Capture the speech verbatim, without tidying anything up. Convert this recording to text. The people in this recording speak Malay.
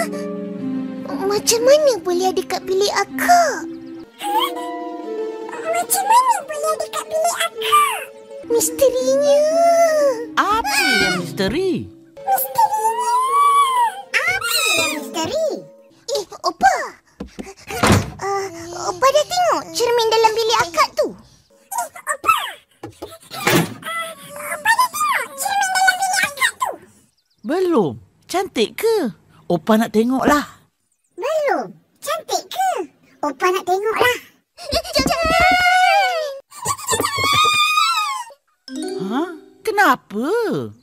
Macam mana boleh ada kat bilik akak? Macam mana boleh ada kat bilik akak? Misterinya. Apa yang misteri? Misterinya. Apa yang misteri? Eh, Opa. Uh, Opa dah tengok cermin dalam bilik akak tu? Eh, Opa. Uh, Opa dah tengok cermin dalam bilik akak tu? Belum. Cantik ke? Opa nak tengoklah. Belum. Cantik ke? Opa nak tengoklah. Ha? Kenapa?